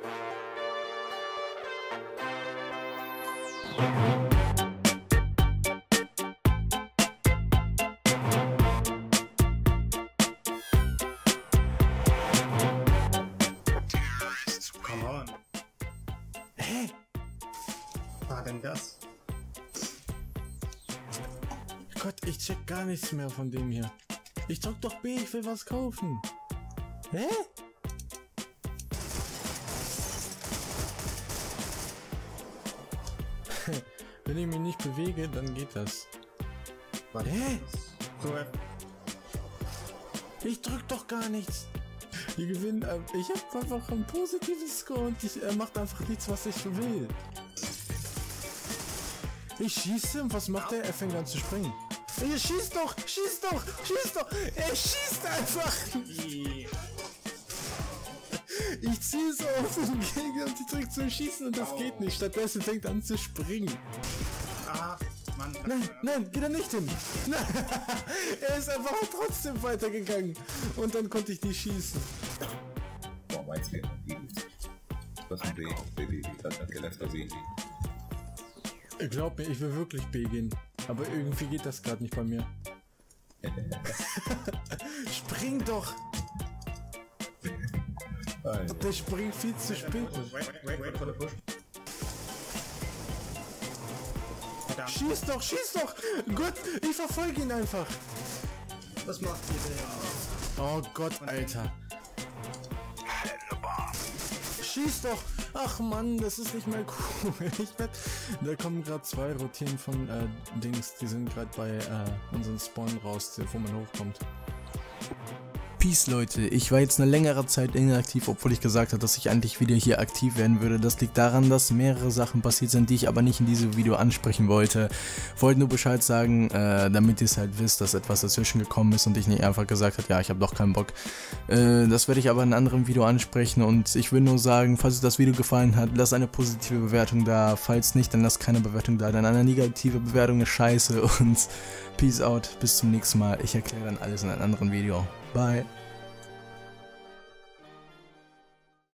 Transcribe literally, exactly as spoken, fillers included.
Come on. Hä? War denn das? Gott, ich check gar nichts mehr von dem hier. Ich drück doch B, ich will was kaufen. Hä? Wenn ich mich nicht bewege, dann geht das. Warte, Hä? So, Ich drück doch gar nichts. Die gewinnen. äh, Ich hab einfach ein positives Score und ich, er macht einfach nichts, was ich will. Ich schieße und was macht er? Er fängt an zu springen. Er schießt doch! Schießt doch! Schießt doch! Er schießt einfach! Ich ziehe so auf den Gegner und die drückt zum Schießen und das Au. geht nicht. Stattdessen fängt er an zu springen. ah, Mann. Nein, nein, geht er nicht hin. Nein. Er ist einfach trotzdem weitergegangen. Und dann konnte ich nicht schießen. Boah, meins geht noch gut. Das ist ein B, B, B, das hat gelernt versehen. Glaub mir, ich will wirklich B gehen. Aber irgendwie geht das gerade nicht bei mir. Spring doch! Der springt viel zu spät. Wait, wait, wait for the push. Verdammt. Schieß doch, schieß doch! Gott, ich verfolge ihn einfach. Was macht ihr denn? Oh Gott, Alter. Schieß doch! Ach Mann, das ist nicht mehr cool. Ich werd, da kommen gerade zwei rotieren von äh, Dings. Die sind gerade bei äh, unseren Spawn raus, wo man hochkommt. Peace Leute, ich war jetzt eine längere Zeit inaktiv, obwohl ich gesagt habe, dass ich eigentlich wieder hier aktiv werden würde. Das liegt daran, dass mehrere Sachen passiert sind, die ich aber nicht in diesem Video ansprechen wollte. Wollte nur Bescheid sagen, äh, damit ihr es halt wisst, dass etwas dazwischen gekommen ist und ich nicht einfach gesagt habe, ja, ich habe doch keinen Bock. Äh, das werde ich aber in einem anderen Video ansprechen und ich will nur sagen, falls euch das Video gefallen hat, lasst eine positive Bewertung da. Falls nicht, dann lasst keine Bewertung da, denn eine negative Bewertung ist scheiße und Peace out, bis zum nächsten Mal. Ich erkläre dann alles in einem anderen Video. Bye.